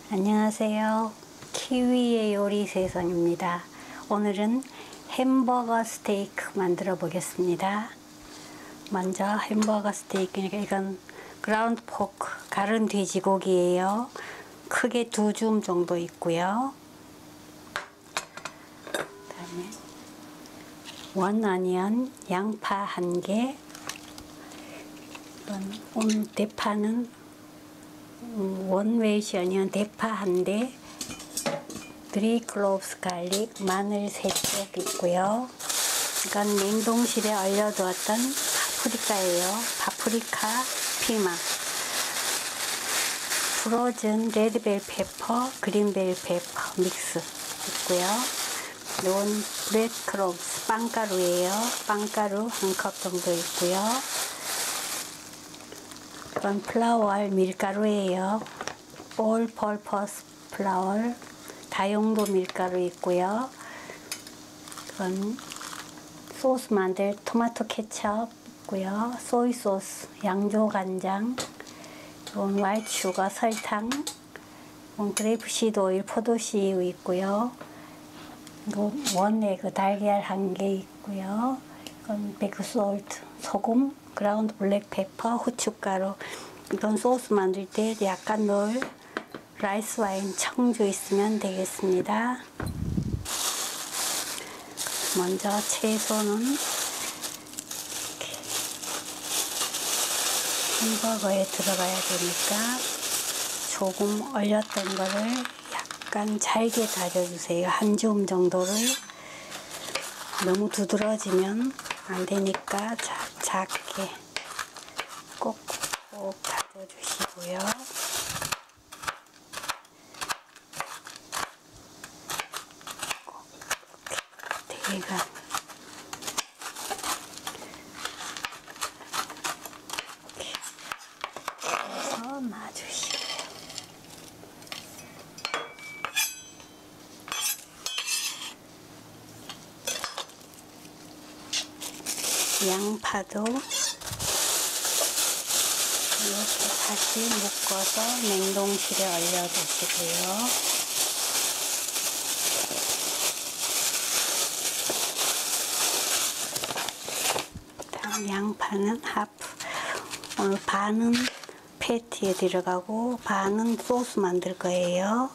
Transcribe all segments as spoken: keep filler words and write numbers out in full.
안녕하세요. 키위의 요리 세상입니다. 오늘은 햄버거 스테이크 만들어 보겠습니다. 먼저 햄버거 스테이크니까 이건 그라운드 포크, 갈은 돼지고기예요. 크게 두 줌 정도 있고요. 그다음에 원 어니언, 양파 한 개. 이건 오늘 대파는 원 웨이시 어니언 대파 한 대, 쓰리 클로브스 갈릭, 마늘 세 쪽 있고요. 이건 냉동실에 얼려두었던 파프리카예요. 파프리카, 피망, 프로즌 레드벨 페퍼, 그린벨 페퍼 믹스 있고요. 이건 브레드 크럼스, 빵가루예요. 빵가루 한 컵 정도 있고요. 이건 플라워 밀가루예요. 올 퍼퍼스 플라워, 다용도 밀가루 있고요. 이건 소스 만들 토마토 케첩 있고요. 소이 소스, 양조 간장, 이건 화이트 슈거, 설탕, 이건 그레이프시드 오일, 포도씨유 있고요. 이건 원에그 달걀 한 개 있고요. 이건 베이크솔트, 소금, 그라운드 블랙 페퍼, 후춧가루. 이건 소스 만들 때 약간 넣을 라이스 와인, 청주 있으면 되겠습니다. 먼저 채소는 이렇게 햄버거에 들어가야 되니까 조금 얼렸던 거를 약간 잘게 다져주세요. 한 줌 정도를. 너무 두드러지면 안 되니까 자, 작게 꼭꼭 다져주시고요. 꼭 대강 이렇게 해서 놔주시고요. 양파도 이렇게 다시 묶어서 냉동실에 얼려두시고요. 다음 양파는 하프. 오늘 반은 패티에 들어가고 반은 소스 만들 거예요.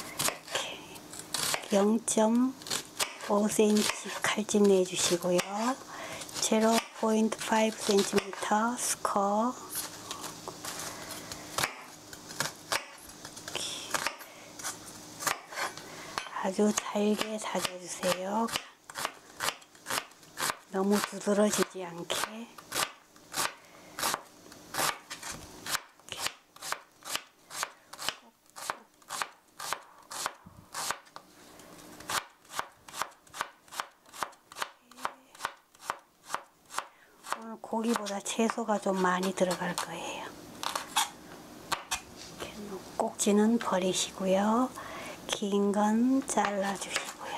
이렇게 영 점 오 센티미터 칼집 내주시고요. 제로 포인트 파이브 센티미터 스커, 아주 잘게 다져주세요. 너무 두드러지지 않게. 오늘 고기보다 채소가 좀 많이 들어갈 거예요. 꼭지는 버리시고요. 긴 건 잘라주시고요.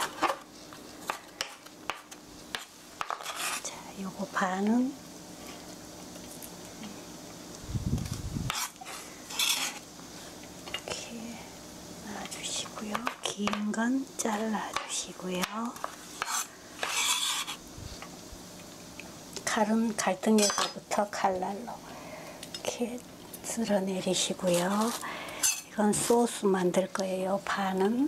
자, 요거 반은 이렇게 놔주시고요. 긴 건 잘라주시고요. 칼은 갈등에서부터 칼날로 이렇게 쓸어내리시고요. 이건 소스 만들 거예요. 반은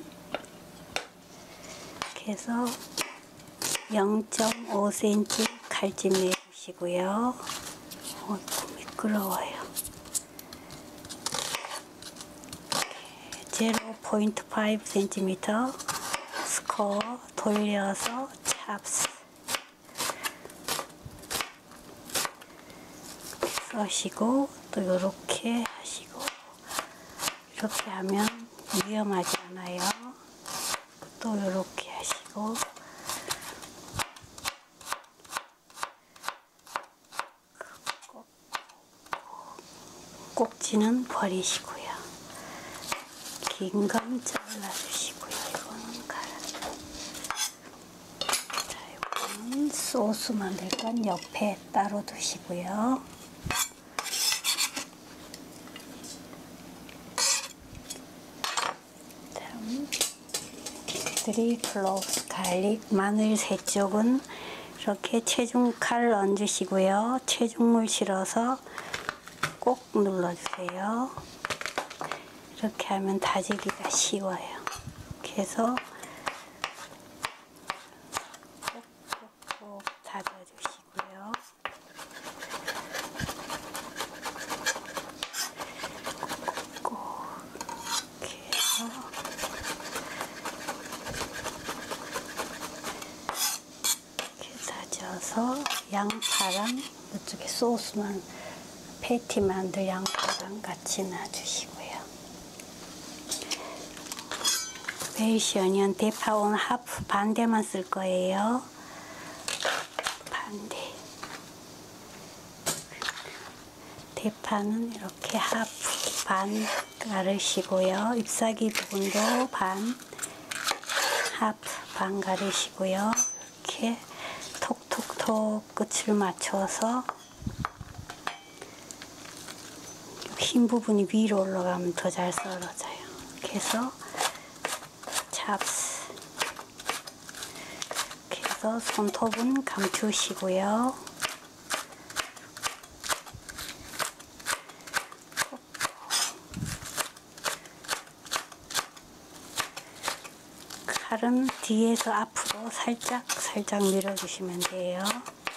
이렇게 해서 영 점 오 센티미터 칼집 내주시고요. 어이구, 미끄러워요. 제로 포인트 파이브 센티미터 스코어 돌려서 찹스 써시고, 또 이렇게 하시고, 이렇게 하면 위험하지 않아요. 또 이렇게 하시고, 꼭지는 버리시고요. 긴 건 잘라주시고요. 이거는 갈아. 자, 이거는 소스 만들 건 옆에 따로 두시고요. 쓰리 클로브스 갈릭, 마늘 세 쪽은 이렇게 체중칼 얹으시고요. 체중물 실어서 꼭 눌러주세요. 이렇게 하면 다지기가 쉬워요. 이렇게 해서 꼭꼭꼭 다져주시고요. 꼭 이렇게 해서 이렇게 다져서 양파랑 이쪽에 소스만 패티 만들 양파랑 같이 놔주시고요. 웰시 어니언 대파온 하프 반대만 쓸 거예요. 반대. 대파는 이렇게 하프 반 가르시고요. 잎사귀 부분도 반 하프 반 가르시고요. 이렇게 톡톡톡 끝을 맞춰서 흰 부분이 위로 올라가면 더 잘 썰어져요. 이렇게 해서 찹스 이렇게 해서 손톱은 감추시고요. 칼은 뒤에서 앞으로 살짝 살짝 밀어주시면 돼요.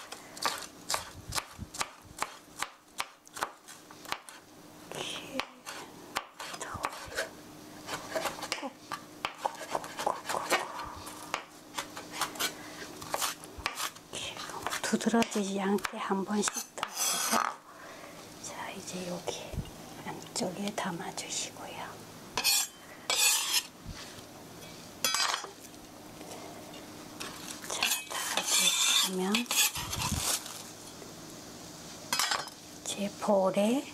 두드러지지 않게 한 번씩 떠주세요. 자, 이제 여기 안쪽에 담아주시고요. 자, 다 되시면 제 볼에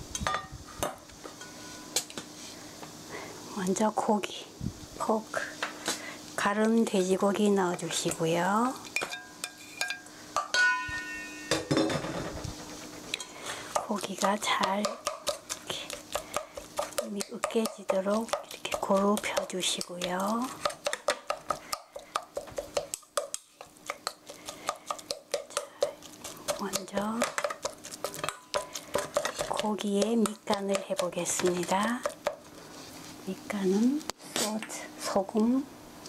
먼저 고기, 포크, 가른 돼지고기 넣어주시고요. 고기가 잘 이렇게 으깨지도록 이렇게 고루 펴주시고요. 자, 먼저 고기에 밑간을 해보겠습니다. 밑간은 소스, 소금,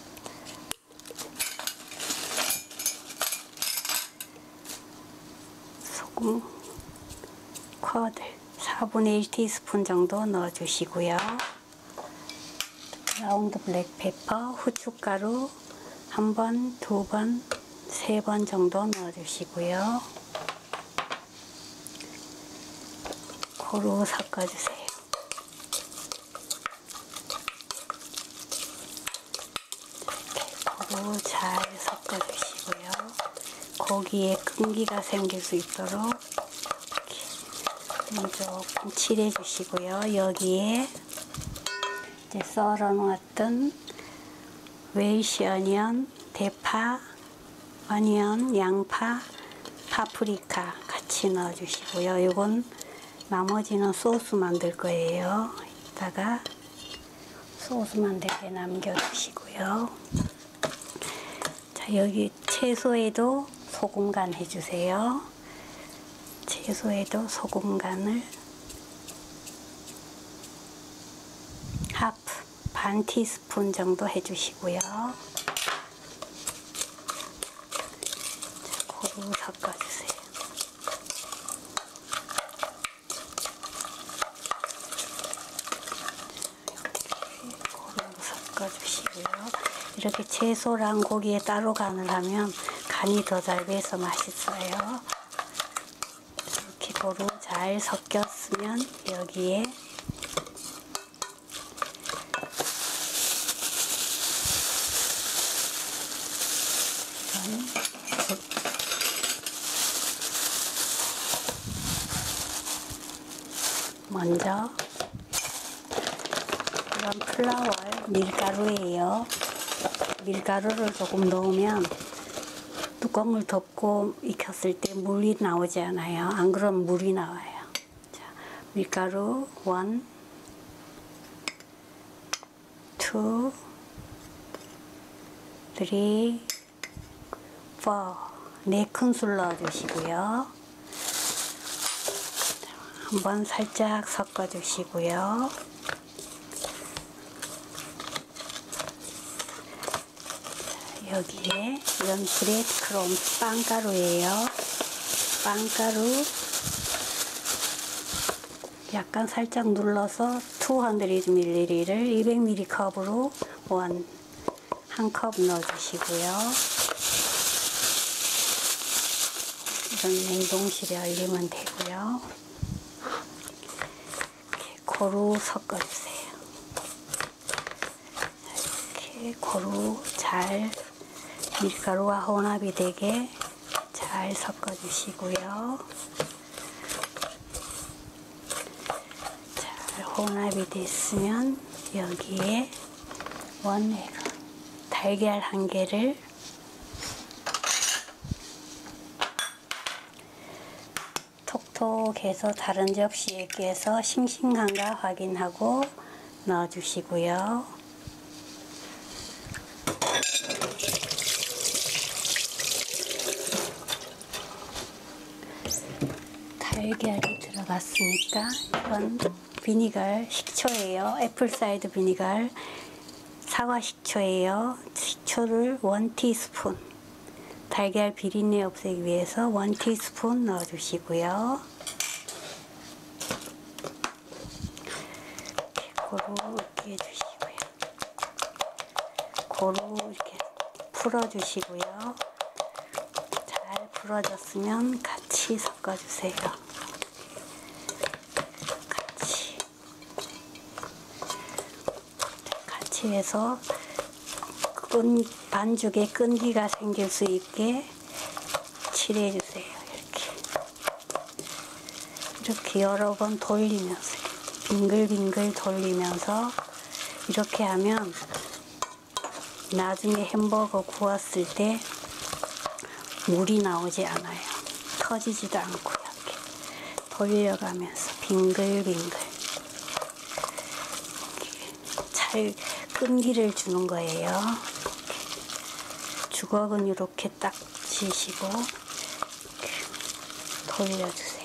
소금 쿼드 사분의 일 티스푼 정도 넣어주시고요. 라운드 블랙페퍼, 후춧가루 한 번, 두 번, 세 번 정도 넣어주시고요. 고루 섞어주세요. 이렇게 고루 잘 섞어주시고요. 고기에 끈기가 생길 수 있도록 조금 칠해 주시고요. 여기에 이제 썰어 놓았던 웰시 어니언, 대파, 어니언, 양파, 파프리카 같이 넣어 주시고요. 이건 나머지는 소스 만들 거예요. 이따가 소스 만들게 남겨 주시고요. 자, 여기 채소에도 소금 간 해 주세요. 채소에도 소금 간을 하프 반 티스푼 정도 해주시고요. 고루 섞어주세요. 이렇게 고루 섞어주시고요. 이렇게 채소랑 고기에 따로 간을 하면 간이 더 잘 배서 맛있어요. 고루 잘 섞였으면 여기에 먼저 이런 플라워 밀가루예요. 밀가루를 조금 넣으면 뚜껑을 덮고 익혔을 때 물이 나오지 않아요. 안 그러면 물이 나와요. 자, 밀가루 일, 이, three, four. 네 큰술 넣어주시고요. 한번 살짝 섞어주시고요. 여기에 이건 브레드크럼스 빵가루예요. 빵가루 약간 살짝 눌러서 이백 밀리리터를 이백 밀리리터 컵으로 원, 한 컵 넣어주시고요. 이건 냉동실에 얼리면 되고요. 이렇게 고루 섞어주세요. 이렇게 고루 잘 밀가루와 혼합이 되게 잘 섞어주시고요. 잘 혼합이 됐으면 여기에 원에그 달걀 한 개를 톡톡해서 다른 접시에 깨서 싱싱한가 확인하고 넣어주시고요. 달걀이 들어갔으니까 이건 비니갈 식초예요. 애플사이드 비니갈 사과 식초예요. 식초를 일 티스푼, 달걀 비린내 없애기 위해서 일 티스푼 넣어주시고요. 이렇게 고루 이렇게 해주시고요. 고루 이렇게 풀어주시고요. 잘 풀어졌으면 같이 섞어주세요. 같이 같이 해서 끈, 반죽에 끈기가 생길 수 있게 칠해주세요. 이렇게 이렇게 여러 번 돌리면서 빙글빙글 돌리면서 이렇게 하면 나중에 햄버거 구웠을 때 물이 나오지 않아요. 터지지도 않고 이렇게 돌려가면서 빙글빙글 잘 끈기를 주는 거예요. 주걱은 이렇게 딱 지시고 돌려주세요.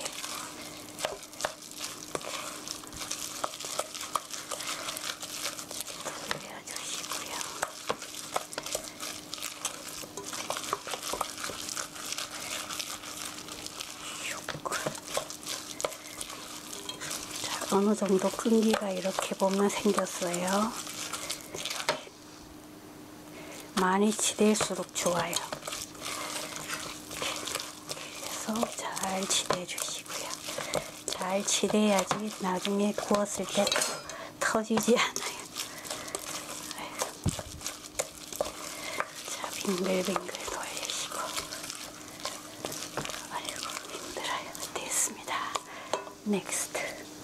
돌려주시고요. 자, 어느 정도 끈기가 이렇게 보면 생겼어요. 많이 치댈수록 좋아요. 그래서 잘 치대 주시고요. 잘 치대야지 나중에 구웠을 때 터지지 않아요. 자, 빙글빙글 돌리시고. 아이고, 힘들어요. 됐습니다. 넥스트.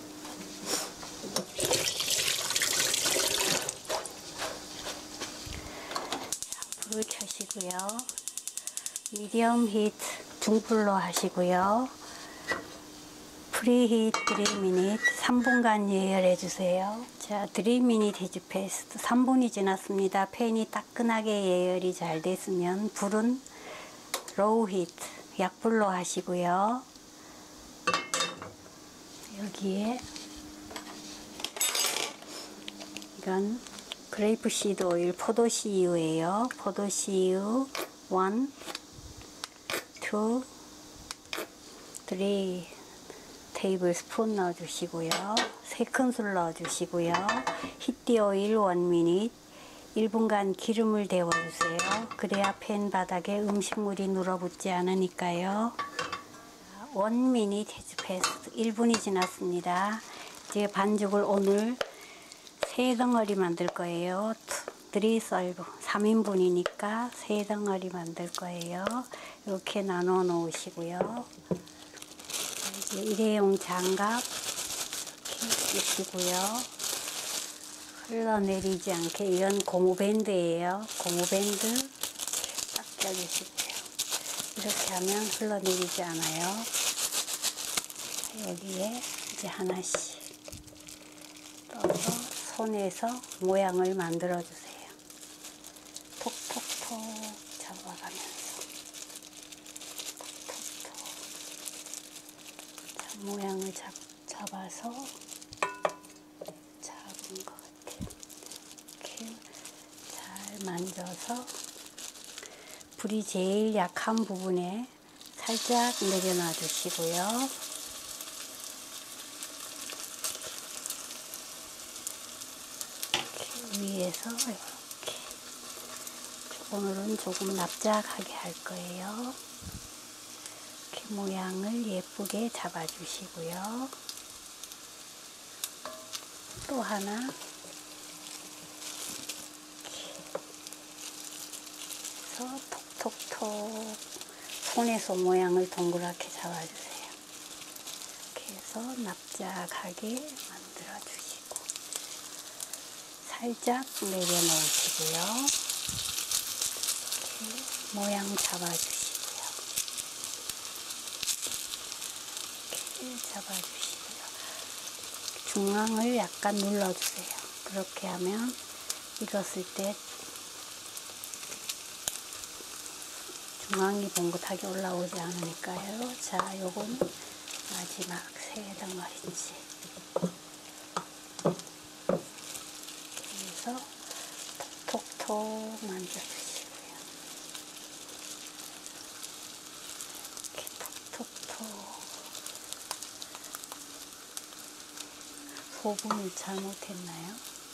불을 켜시고요. 미디엄 히트 중불로 하시고요. 프리히트 삼 미닛 삼 분간 예열해 주세요. 자, 삼 미닛 히즈 패스트 삼 분이 지났습니다. 팬이 따끈하게 예열이 잘 됐으면 불은 로우 히트 약불로 하시고요. 여기에 이건 그레이프 시드 오일 포도씨유예요. 포도씨유 일, 이, 삼 테이블 스푼 넣어주시고요. 세 큰술 넣어주시고요. 히티 오일 일 미닛 일 분간 기름을 데워주세요. 그래야 팬 바닥에 음식물이 눌어붙지 않으니까요. 일 미닛 히즈 패스트 일 분이 지났습니다. 이제 반죽을 오늘 세 덩어리 만들 거예요. 삼 썰브 삼 인분이니까 세 덩어리 만들 거예요. 이렇게 나눠 놓으시고요. 이제 일회용 장갑 이렇게 끼시고요. 흘러내리지 않게 이건 고무밴드예요. 고무밴드 딱 껴주시고요. 이렇게 하면 흘러내리지 않아요. 여기에 이제 하나씩 떠서 손에서 모양을 만들어 주세요. 톡톡톡 모양을 잡, 잡아서 잡은 것 같아요. 이렇게 잘 만져서 불이 제일 약한 부분에 살짝 내려놔 주시고요. 이렇게 위에서 이렇게 오늘은 조금 납작하게 할 거예요. 이렇게 모양을 예쁘게 잡아 주시고요. 또 하나 이렇게 해서 톡톡톡 손에서 모양을 동그랗게 잡아주세요. 이렇게 해서 납작하게 만들어 주시고 살짝 내려놓으시고요. 이렇게 모양 잡아주시고요. 이렇게 잡아주시고요. 중앙을 약간 눌러주세요. 그렇게 하면 익었을 때 중앙이 봉긋하게 올라오지 않으니까요. 자, 요건 마지막 세 덩어리치. 그래서 톡톡톡 만져주시고요. 이렇게 톡톡톡. 소분을 잘못했나요?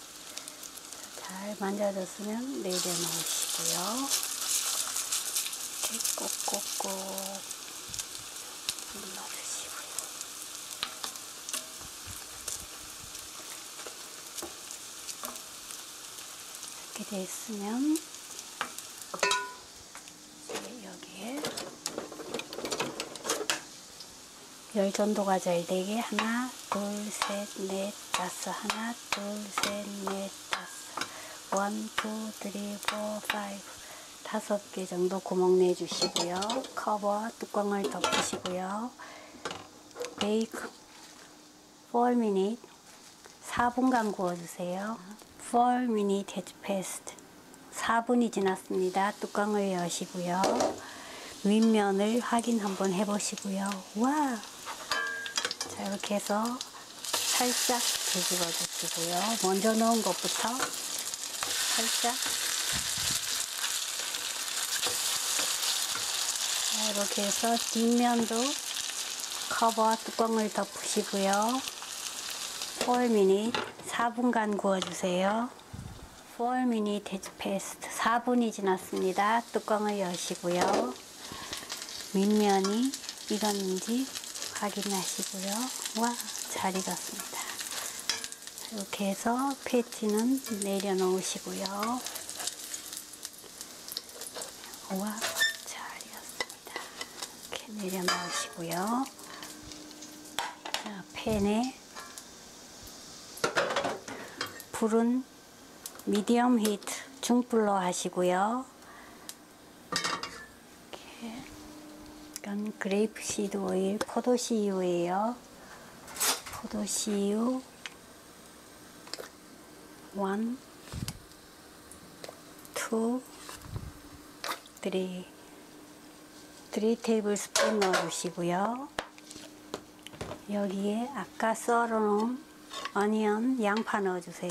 잘 만져졌으면 내려놓으시고요. 꼭꼭꼭 눌러주시고요. 이렇게 됐으면 이제 여기에 열 전도가 잘 되게 하나, 둘, 셋, 넷, 다섯, 하나, 둘, 셋, 넷, 다섯, 원, 투, 쓰리, 포, 파이브 다섯 개 정도 구멍 내주시고요. 커버 뚜껑을 덮으시고요. 베이크 사 미닛 사 분간 구워주세요. 사 미닛 has passed. 사 분이 지났습니다. 뚜껑을 여시고요. 윗면을 확인 한번 해보시고요. 와! 자, 이렇게 해서 살짝 뒤집어 주시고요. 먼저 넣은 것부터 살짝 이렇게 해서 뒷면도 커버 뚜껑을 덮으시고요. 사 미닛 사 분간 구워주세요. 사 미닛 has passed. 사 분이 지났습니다. 뚜껑을 여시고요. 윗면이 익었는지 확인하시고요. 와, 잘 익었습니다. 이렇게 해서 패티는 내려놓으시고요. 와, 내려놓으시고요. 자, 팬에 불은 미디엄 히트 중불로 하시고요. 이렇게 이건 그레이프 시드 오일 포도씨유예요. 포도씨유 원, 투, 쓰리 쓰리 테이블 스푼 넣어주시고요. 여기에 아까 썰어놓은 어니언 양파 넣어주세요.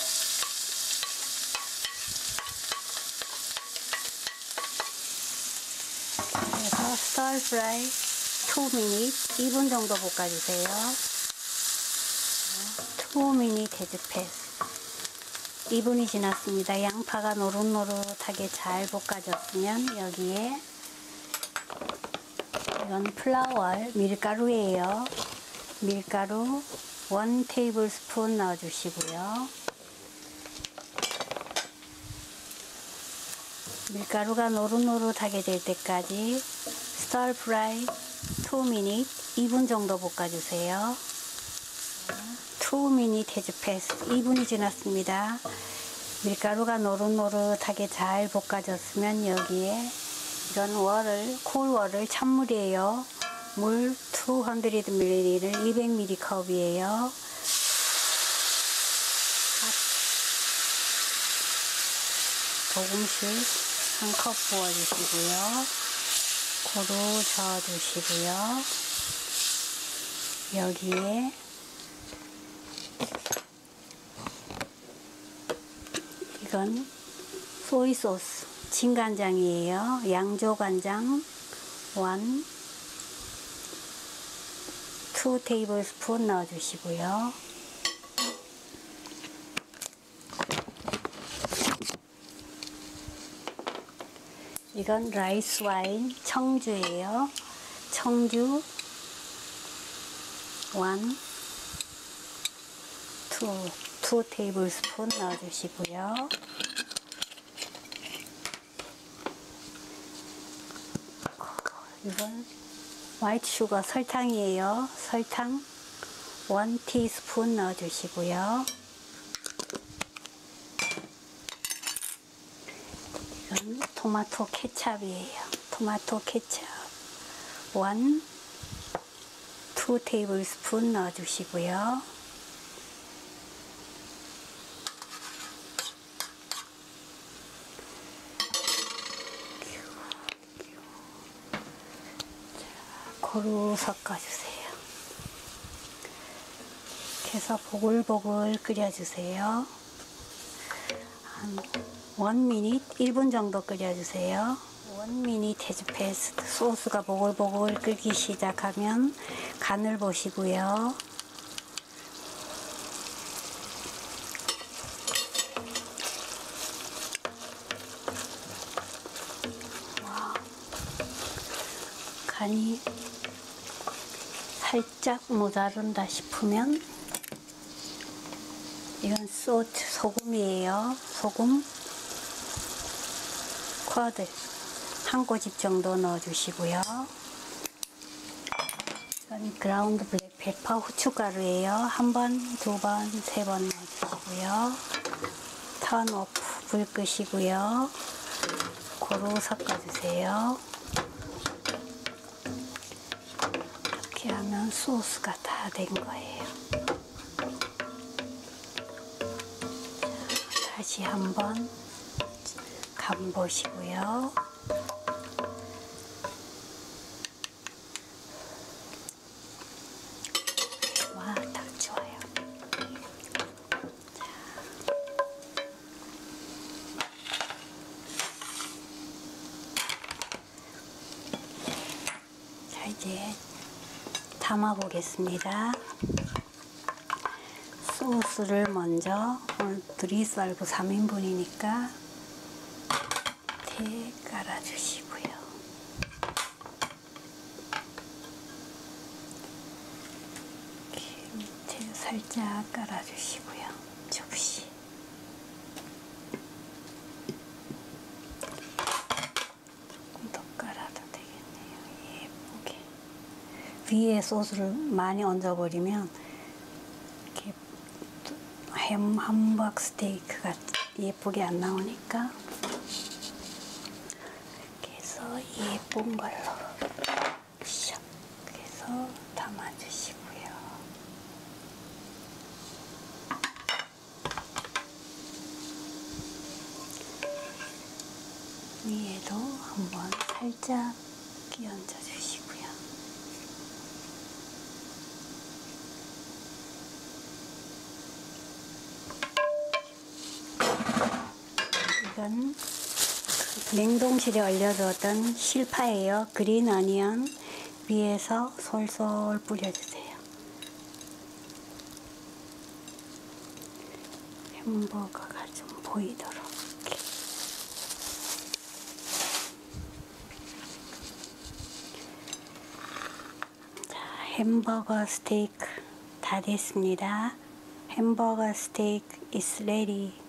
그래서 스터 프라이 이 미닛 이 분 정도 볶아주세요. 이 미닛 has passed. 이 분이 지났습니다. 양파가 노릇노릇하게 잘 볶아졌으면 여기에 이건 플라워 밀가루예요. 밀가루 일 테이블 스푼 넣어주시고요. 밀가루가 노릇노릇하게 될 때까지 스터 프라이 이 미닛 이 분 정도 볶아주세요. 이 미닛 has passed. 이 분이 지났습니다. 밀가루가 노릇노릇하게 잘 볶아졌으면 여기에 이건 월을, 콜월을 찬물이에요. 물 이백 밀리리터 이백 밀리리터 컵이에요. 조금씩 한 컵 부어주시고요. 고루 저어주시고요. 여기에 이건 소이 소스, 진간장이에요. 양조간장 원, 투 테이블 스푼 넣어주시고요. 이건 라이스 와인 청주예요. 청주 원, 투, 투 테이블 스푼 넣어주시고요. 이건 화이트 슈거 설탕이에요. 설탕 원 티스푼 넣어주시고요. 이건 토마토 케찹이에요. 토마토 케찹 원, 투 테이블 스푼 넣어주시고요. 고루 섞어주세요. 이렇게 해서 보글보글 끓여주세요. 한 원 미닛, 일 분 정도 끓여주세요. 원 미닛 해즈 페이스트 소스가 보글보글 끓기 시작하면 간을 보시고요. 와, 간이 살짝 모자른다 싶으면 이건 소트, 소금이에요. 소금 쿼드 한 꼬집 정도 넣어주시고요. 이건 그라운드 블랙 페퍼 후춧가루예요. 한 번, 두 번, 세 번 넣어주시고요. 턴 오프 불 끄시고요. 고루 섞어주세요. 이렇게 하면 소스가 다 된 거예요. 자, 다시 한번 간 보시고요. 와, 딱 좋아요. 자, 이제 담아 보겠습니다. 소스를 먼저 오늘 둘이 썰고 삼 인분이니까 밑에 깔아주시고요. 이렇게 밑에 살짝 깔아주시고요. 접시. 조금 더 깔아도 되겠네요. 예쁘게. 위에 소스를 많이 얹어버리면 이렇게 햄 함박 스테이크가 예쁘게 안 나오니까 이렇게 해서 예쁜 걸로 샥 해서 담아주시고요. 위에도 한번 살짝 끼얹어 주시고요. 이건 냉동실에 얼려두었던 실파예요. 그린 어니언 위에서 솔솔 뿌려주세요. 햄버거가 좀 보이도록 이렇게. 자, 햄버거 스테이크 다 됐습니다. 햄버거 스테이크 is ready.